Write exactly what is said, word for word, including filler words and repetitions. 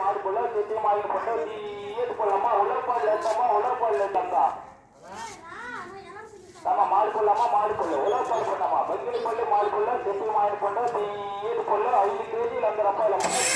మాడుకుల్లో చెట్టు మాగిన పండు తీయటి పొల్లమ్మ ఉల్లపాలు లేదమ్మా ఉల్లపాలు లేదమ్మా తమ మాడుకుల్లమ్మ మాడుకుల్లో ఉల్లపాలు కొన్నమ్మా బంగిలి పళ్ళు మాడుకుల్లో చెట్టు మాగిన పండు తీయటి పళ్ళు ఐదు కేజీలు వంద రూపాయలమ్మ